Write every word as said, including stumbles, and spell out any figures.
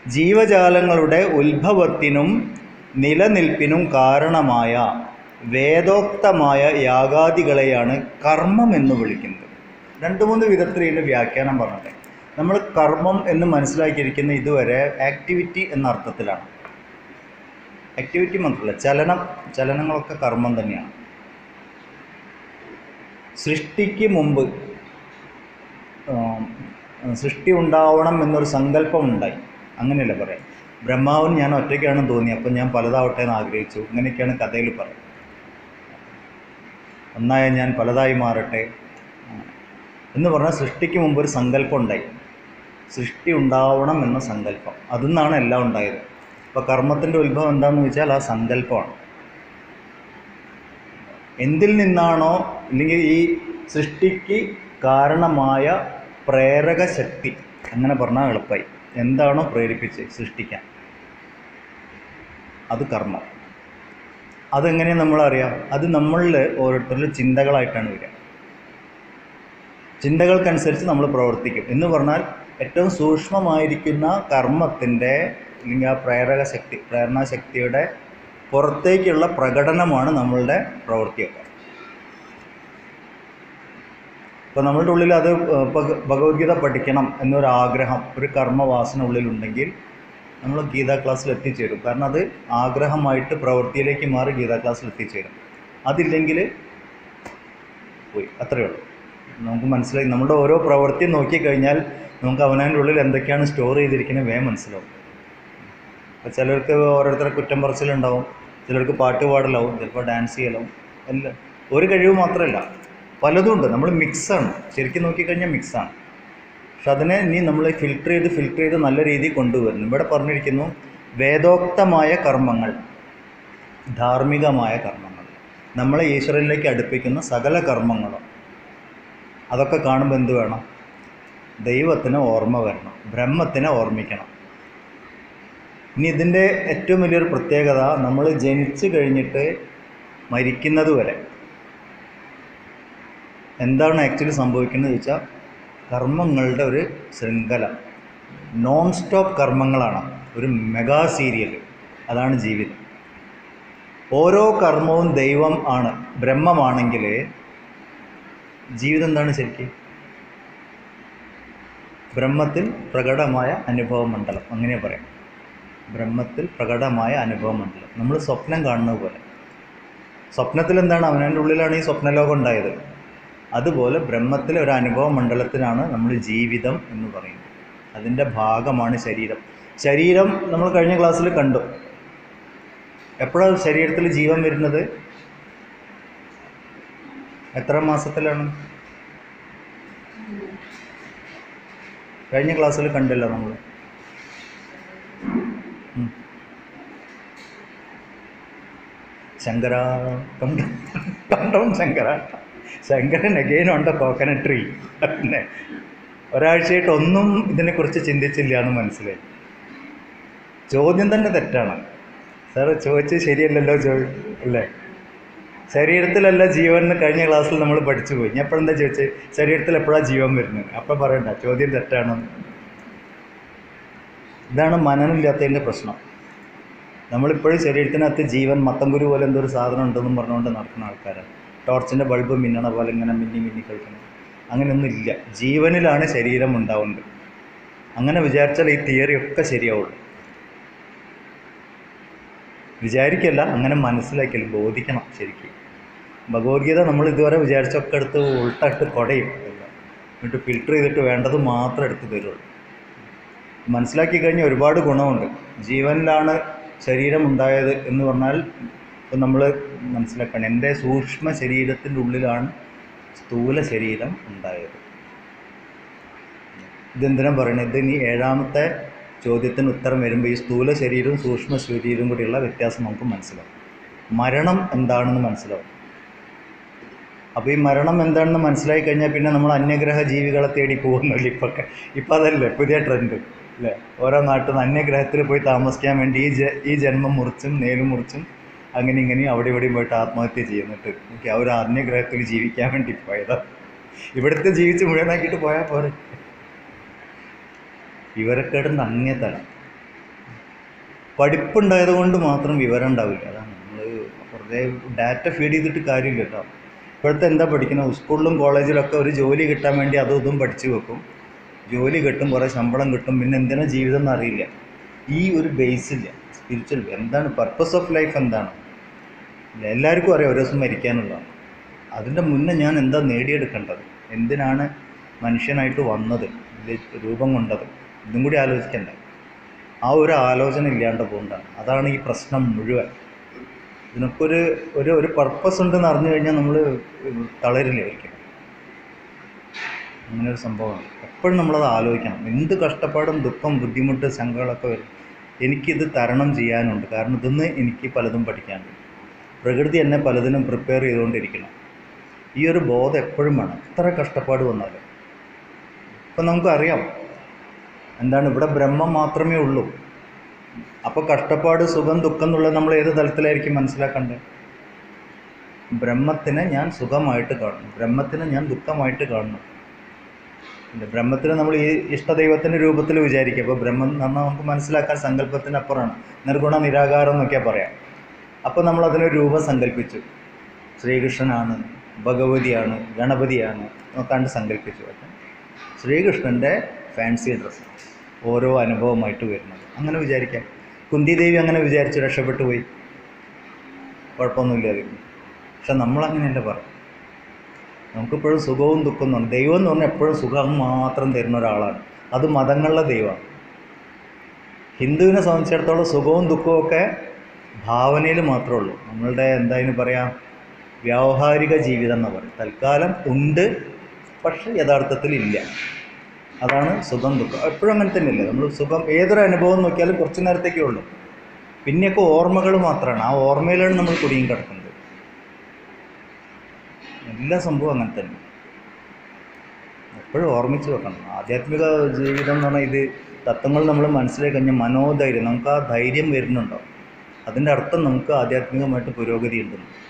ജീവജാലങ്ങളുടെ ഉത്ഭവത്തിനും നിലനിൽപ്പിനും കാരണമായ വേദോക്തമായ യാഗാദികളെയാണ് കർമ്മം എന്ന് വിളിക്കുന്നത്. രണ്ട് മൂന്ന് വിധത്തിൽ ഇതിൻ്റെ വ്യാഖ്യാനം പറഞ്ഞത്. നമ്മൾ കർമ്മം എന്ന് മനസ്സിലാക്കിയിരിക്കുന്ന ഇതുവരെ ആക്ടിവിറ്റി എന്ന അർത്ഥത്തിലാണ്. ആക്ടിവിറ്റി മാത്രമല്ല, ചലനം ചലനങ്ങളൊക്കെ കർമ്മം തന്നെയാണ്. സൃഷ്ടിക്ക് മുമ്പ് സൃഷ്ടി ഉണ്ടാവണം എന്നൊരു സങ്കല്പം ഉണ്ടായി, അങ്ങനെയല്ല പറയാം. ബ്രഹ്മാവിന് ഞാൻ ഒറ്റയ്ക്കാണെന്ന് തോന്നി, അപ്പം ഞാൻ പലതാവട്ടെ എന്ന് ആഗ്രഹിച്ചു. ഇങ്ങനെയൊക്കെയാണ് കഥയിൽ പറയുന്നത്. ഒന്നായ ഞാൻ പലതായി മാറട്ടെ എന്ന് പറഞ്ഞാൽ സൃഷ്ടിക്ക് മുമ്പ് ഒരു സങ്കല്പം ഉണ്ടായി, സൃഷ്ടി ഉണ്ടാവണം എന്ന സങ്കല്പം. അതിൽ നിന്നാണ് എല്ലാം ഉണ്ടായത്. അപ്പോൾ കർമ്മത്തിൻ്റെ ഉത്ഭവം എന്താണെന്ന് വെച്ചാൽ ആ സങ്കല്പമാണ്. എന്തിൽ നിന്നാണോ, അല്ലെങ്കിൽ ഈ സൃഷ്ടിക്ക് കാരണമായ പ്രേരക ശക്തി, അങ്ങനെ പറഞ്ഞാൽ എളുപ്പമായി, എന്താണോ പ്രേരിപ്പിച്ച് സൃഷ്ടിക്കാൻ, അത് കർമ്മം. അതെങ്ങനെയാണ് നമ്മളറിയാം? അത് നമ്മളിൽ ഓരോരുത്തരിലും ചിന്തകളായിട്ടാണ് വരിക. ചിന്തകൾക്കനുസരിച്ച് നമ്മൾ പ്രവർത്തിക്കും എന്ന് പറഞ്ഞാൽ ഏറ്റവും സൂക്ഷ്മമായിരിക്കുന്ന കർമ്മത്തിൻ്റെ അല്ലെങ്കിൽ ആ പ്രേരക ശക്തി, പ്രേരണാശക്തിയുടെ പുറത്തേക്കുള്ള പ്രകടനമാണ് നമ്മളുടെ പ്രവൃത്തിയൊക്കെ. ഇപ്പോൾ നമ്മളുടെ ഉള്ളിൽ അത് ഭഗവത്ഗീത പഠിക്കണം എന്നൊരാഗ്രഹം, ഒരു കർമ്മവാസന ഉള്ളിലുണ്ടെങ്കിൽ നമ്മൾ ഗീതാ ക്ലാസ്സിൽ എത്തിച്ചേരും. കാരണം അത് ആഗ്രഹമായിട്ട് പ്രവൃത്തിയിലേക്ക് മാറി ഗീതാ ക്ലാസ്സിൽ എത്തിച്ചേരും. അതില്ലെങ്കിൽ പോയി, അത്രയേ ഉള്ളൂ. നമുക്ക് മനസ്സിലായി, നമ്മുടെ ഓരോ പ്രവൃത്തിയും നോക്കിക്കഴിഞ്ഞാൽ നമുക്ക് അവനവൻ്റെ ഉള്ളിൽ എന്തൊക്കെയാണ് സ്റ്റോർ ചെയ്തിരിക്കുന്നത് വേഗം മനസ്സിലാവും. അപ്പോൾ ചിലർക്ക് ഓരോരുത്തരെ കുറ്റം പറച്ചിലുണ്ടാവും, ചിലർക്ക് പാട്ട് പാടലാവും, ചിലപ്പോൾ ഡാൻസ് ചെയ്യലാവും. എല്ലാം ഒരു കഴിവ് മാത്രമല്ല, പലതും ഉണ്ട്. നമ്മൾ മിക്സാണ്, ശരിക്കും നോക്കിക്കഴിഞ്ഞാൽ മിക്സാണ്. പക്ഷെ അതിനെ ഇനി നമ്മൾ ഫിൽട്ടർ ചെയ്ത് ഫിൽട്ടർ ചെയ്ത് നല്ല രീതിയിൽ കൊണ്ടുവരുന്നു. ഇവിടെ പറഞ്ഞിരിക്കുന്നു വേദോക്തമായ കർമ്മങ്ങൾ, ധാർമ്മികമായ കർമ്മങ്ങൾ, നമ്മളെ ഈശ്വരനിലേക്ക് അടുപ്പിക്കുന്ന സകല കർമ്മങ്ങളും. അതൊക്കെ കാണുമ്പോൾ എന്ത് വേണം? ദൈവത്തിന് ഓർമ്മ വരണം, ബ്രഹ്മത്തിനെ ഓർമ്മിക്കണം. ഇനി ഇതിൻ്റെ ഏറ്റവും വലിയൊരു പ്രത്യേകത, നമ്മൾ ജനിച്ചു കഴിഞ്ഞിട്ട് മരിക്കുന്നത് വരെ എന്താണ് ആക്ച്വലി സംഭവിക്കുന്നത് വെച്ചാൽ കർമ്മങ്ങളുടെ ഒരു ശൃംഖല, നോൺ സ്റ്റോപ്പ് കർമ്മങ്ങളാണ്, ഒരു മെഗാ സീരിയൽ. അതാണ് ജീവിതം. ഓരോ കർമ്മവും ദൈവം ആണ്, ബ്രഹ്മമാണെങ്കിൽ ജീവിതം എന്താണ് ശരിക്കും? ബ്രഹ്മത്തിൽ പ്രകടമായ അനുഭവ മണ്ഡലം, അങ്ങനെ പറയാം. ബ്രഹ്മത്തിൽ പ്രകടമായ അനുഭവ മണ്ഡലം. നമ്മൾ സ്വപ്നം കാണുന്നത് പോലെ. സ്വപ്നത്തിൽ എന്താണ്? അവനവൻ്റെ ഉള്ളിലാണ് ഈ സ്വപ്നലോകം ഉണ്ടായത്. അതുപോലെ ബ്രഹ്മത്തിലെ ഒരു അനുഭവ മണ്ഡലത്തിനാണ് നമ്മൾ ജീവിതം എന്ന് പറയുന്നത്. അതിൻ്റെ ഭാഗമാണ് ശരീരം. ശരീരം നമ്മൾ കഴിഞ്ഞ ക്ലാസ്സിൽ കണ്ടു. എപ്പോഴാണ് ശരീരത്തിൽ ജീവൻ വരുന്നത്? എത്ര മാസത്തിലാണ്? കഴിഞ്ഞ ക്ലാസ്സിൽ കണ്ടല്ലോ നമ്മൾ. ശങ്കര കണ്ടോം ശങ്കര ശങ്കരൻ അഗെയിൻ ഉണ്ട് കോക്കനട്ട് ട്രീ. പിന്നെ ഒരാഴ്ചയായിട്ട് ഒന്നും ഇതിനെക്കുറിച്ച് ചിന്തിച്ചില്ല എന്ന് മനസ്സിലായി. ചോദ്യം തന്നെ തെറ്റാണ്. സാറ് ചോദിച്ചത് ശരിയല്ലല്ലോ ചോ അല്ലേ? ശരീരത്തിലല്ല ജീവൻ എന്ന് കഴിഞ്ഞ ക്ലാസ്സിൽ നമ്മൾ പഠിച്ചു പോയി. ഞാൻ എപ്പോഴെന്താ ചോദിച്ചത്? ശരീരത്തിൽ എപ്പോഴാണ് ജീവൻ വരുന്നത്? അപ്പം പറയണ്ട, ചോദ്യം തെറ്റാണ്. ഇതാണ് മനനമില്ലാത്തതിൻ്റെ പ്രശ്നം. നമ്മളിപ്പോഴും ശരീരത്തിനകത്ത് ജീവൻ മത്തംകുരു പോലെ എന്തൊരു സാധനം ഉണ്ടെന്നും പറഞ്ഞുകൊണ്ട് നടക്കുന്ന ആൾക്കാരാണ്. ടോർച്ചിൻ്റെ ബൾബ് മിന്നണ പോലെ ഇങ്ങനെ മിന്നി മിന്നി കളിക്കണം. അങ്ങനെയൊന്നും ഇല്ല. ജീവനിലാണ് ശരീരം ഉണ്ടാവുന്നത്. അങ്ങനെ വിചാരിച്ചാൽ ഈ തിയറിയൊക്കെ ശരിയാവുള്ളൂ. വിചാരിക്കല്ല, അങ്ങനെ മനസ്സിലാക്കില്ല, ബോധിക്കണം ശരിക്കും. ഭഗവത്ഗീത നമ്മൾ ഇതുവരെ വിചാരിച്ചൊക്കെ എടുത്ത് ഉൾട്ടായിട്ട് കുടയും എല്ലാം, എന്നിട്ട് ഫിൽട്ടർ ചെയ്തിട്ട് വേണ്ടത് മാത്രം എടുത്ത് തരുള്ളൂ. മനസ്സിലാക്കി കഴിഞ്ഞാൽ ഒരുപാട് ഗുണമുണ്ട്. ജീവനിലാണ് ശരീരം ഉണ്ടായത് എന്ന് പറഞ്ഞാൽ ഇപ്പം നമ്മൾ മനസ്സിലാക്കണം, എൻ്റെ സൂക്ഷ്മ ശരീരത്തിൻ്റെ ഉള്ളിലാണ് സ്ഥൂല ശരീരം ഉണ്ടായത്. ഇതെന്തിനാ പറയുന്നത്? ഇത് ഇനി ഏഴാമത്തെ ചോദ്യത്തിന് ഉത്തരം വരുമ്പോൾ ഈ സ്ഥൂല ശരീരവും സൂക്ഷ്മ ശരീരവും കൂടിയുള്ള വ്യത്യാസം നമുക്ക് മനസ്സിലാവും. മരണം എന്താണെന്ന് മനസ്സിലാവും. അപ്പോൾ ഈ മരണം എന്താണെന്ന് മനസ്സിലാക്കി കഴിഞ്ഞാൽ പിന്നെ നമ്മൾ അന്യഗ്രഹ ജീവികളെ തേടി പോകുന്നില്ല. ഇപ്പൊക്കെ ഇപ്പം അതല്ലേ പുതിയ ട്രെൻഡ് അല്ലേ? ഓരോ നാട്ടിൽ നിന്ന് അന്യഗ്രഹത്തിൽ പോയി താമസിക്കാൻ വേണ്ടി ഈ ജ ഈ ജന്മം മുറിച്ചും നേലും മുറിച്ചും അങ്ങനെ ഇങ്ങനെയും അവിടെ ഇവിടെയും പോയിട്ട് ആത്മഹത്യ ചെയ്യുന്നിട്ട് എനിക്ക് അവർ അന്യഗ്രഹത്തിൽ ജീവിക്കാൻ വേണ്ടി പോയതാ. ഇവിടുത്തെ ജീവിച്ച് മുഴുവനാക്കിയിട്ട് പോയാൽ പോരെ. ഇവരൊക്കെ ഇടുന്ന അങ്ങേ തലം. പഠിപ്പുണ്ടായത് കൊണ്ട് മാത്രം വിവരം ഉണ്ടാവില്ല. അതാണ് നമ്മൾ വെറുതെ ഡാറ്റ ഫീഡ് ചെയ്തിട്ട് കാര്യമില്ല കേട്ടോ. ഇപ്പോഴത്തെ എന്താ പഠിക്കുന്നത്, സ്കൂളിലും കോളേജിലൊക്കെ ഒരു ജോലി കിട്ടാൻ വേണ്ടി അതും ഇതും പഠിച്ചു വെക്കും. ജോലി കിട്ടും, കുറേ ശമ്പളം കിട്ടും, പിന്നെ എന്തിനാ ജീവിതം എന്നറിയില്ല. ഈ ഒരു ബേസില്ല. സ്പിരിച്വൽ എന്താണ് പർപ്പസ് ഓഫ് ലൈഫ് എന്താണ്? എല്ലാവർക്കും അറിയാം ഒരു ദിവസം മരിക്കാനുള്ളതാണ്. അതിൻ്റെ മുന്നേ ഞാൻ എന്താ നേടിയെടുക്കേണ്ടത്, എന്തിനാണ് മനുഷ്യനായിട്ട് വന്നത്, രൂപം കൊണ്ടത്, ഇതും കൂടി ആലോചിക്കണ്ടേ? ആ ഒരു ആലോചന ഇല്ലാണ്ട് പോകുന്നതാണ്. അതാണ് ഈ പ്രശ്നം മുഴുവൻ. ഇതിനൊക്കെ ഒരു ഒരു ഒരു പർപ്പസ് ഉണ്ടെന്ന് അറിഞ്ഞു കഴിഞ്ഞാൽ നമ്മൾ തളരില്ല ഒരിക്കലും. അങ്ങനെ ഒരു സംഭവമാണ്. എപ്പോഴും നമ്മളത് ആലോചിക്കണം. എന്ത് കഷ്ടപ്പാടും ദുഃഖം ബുദ്ധിമുട്ട് സങ്കടങ്ങളൊക്കെ വരും, എനിക്കിത് തരണം ചെയ്യാനുണ്ട്. കാരണം ഇതൊന്ന് എനിക്ക് പലതും പഠിക്കാനുണ്ട്. പ്രകൃതി എന്നെ പലതിനും പ്രിപ്പയർ ചെയ്തുകൊണ്ടിരിക്കണം. ഈ ഒരു ബോധം എപ്പോഴും വേണം, എത്ര കഷ്ടപ്പാട് വന്നാലും. ഇപ്പം നമുക്കറിയാം എന്താണ് ഇവിടെ ബ്രഹ്മം മാത്രമേ ഉള്ളൂ. അപ്പോൾ കഷ്ടപ്പാട് സുഖം ദുഃഖം എന്നുള്ളത് നമ്മൾ ഏത് തലത്തിലായിരിക്കും മനസ്സിലാക്കേണ്ടത്? ബ്രഹ്മത്തിനെ ഞാൻ സുഖമായിട്ട് കാണുന്നു, ബ്രഹ്മത്തിനെ ഞാൻ ദുഃഖമായിട്ട് കാണുന്നു. ബ്രഹ്മത്തിനെ നമ്മൾ ഈ ഇഷ്ടദൈവത്തിൻ്റെ രൂപത്തിൽ വിചാരിക്കുക. അപ്പോൾ ബ്രഹ്മം എന്ന് പറഞ്ഞാൽ നമുക്ക് മനസ്സിലാക്കാൻ സങ്കല്പത്തിൻ്റെ അപ്പുറമാണ്. നിർഗുണ നിരാകാരം എന്നൊക്കെ പറയാം. അപ്പോൾ നമ്മൾ അതിനൊരു രൂപം സങ്കല്പിച്ചു, ശ്രീകൃഷ്ണനാണ്, ഭഗവതിയാണ്, ഗണപതിയാണ് നോക്കാണ്ട് സങ്കല്പിച്ചു. ശ്രീകൃഷ്ണൻ്റെ ഫാൻസി ഡ്രസ്സ് ഓരോ അനുഭവമായിട്ട് വരുന്നത് അങ്ങനെ വിചാരിക്കാം. കുന്തിദേവി അങ്ങനെ വിചാരിച്ച് രക്ഷപ്പെട്ടു പോയി, കുഴപ്പമൊന്നുമില്ലാതിരുന്നു. പക്ഷെ നമ്മളങ്ങനെയല്ല പറയും. നമുക്കിപ്പോഴും സുഖവും ദുഃഖവും തോന്നും. ദൈവം എന്ന് പറഞ്ഞാൽ എപ്പോഴും സുഖം മാത്രം തരുന്ന ഒരാളാണ്. അത് മതങ്ങളുടെ ദൈവമാണ്. ഹിന്ദുവിനെ സംബന്ധിച്ചിടത്തോളം സുഖവും ദുഃഖവും ഒക്കെ ഭാവനയിൽ മാത്രമേ ഉള്ളൂ. നമ്മളുടെ എന്തായാലും പറയാം വ്യാവഹാരിക ജീവിതം എന്ന് പറയും. തൽക്കാലം ഉണ്ട്, പക്ഷെ യഥാർത്ഥത്തിൽ ഇല്ല. അതാണ് സുഖം ദുഃഖം. എപ്പോഴും അങ്ങനെ തന്നെയല്ലേ? നമ്മൾ സുഖം ഏതൊരു അനുഭവം നോക്കിയാലും കുറച്ച് നേരത്തേക്കേ ഉള്ളൂ. പിന്നെയൊക്കെ ഓർമ്മകൾ മാത്രമാണ്. ആ ഓർമ്മയിലാണ് നമ്മൾ കുടുങ്ങി കിടക്കുന്നത്. എല്ലാ സംഭവം അങ്ങനെ തന്നെ. എപ്പോഴും ഓർമ്മിച്ച് വെക്കണം. ആധ്യാത്മിക ജീവിതം എന്ന് പറഞ്ഞാൽ ഇത് തത്വങ്ങൾ നമ്മൾ മനസ്സിലാക്കി കഴിഞ്ഞാൽ മനോധൈര്യം, നമുക്ക് ആ ധൈര്യം വരുന്നുണ്ടോ, അതിൻ്റെ അർത്ഥം നമുക്ക് ആധ്യാത്മികമായിട്ട് പുരോഗതി ഉണ്ടെന്ന്.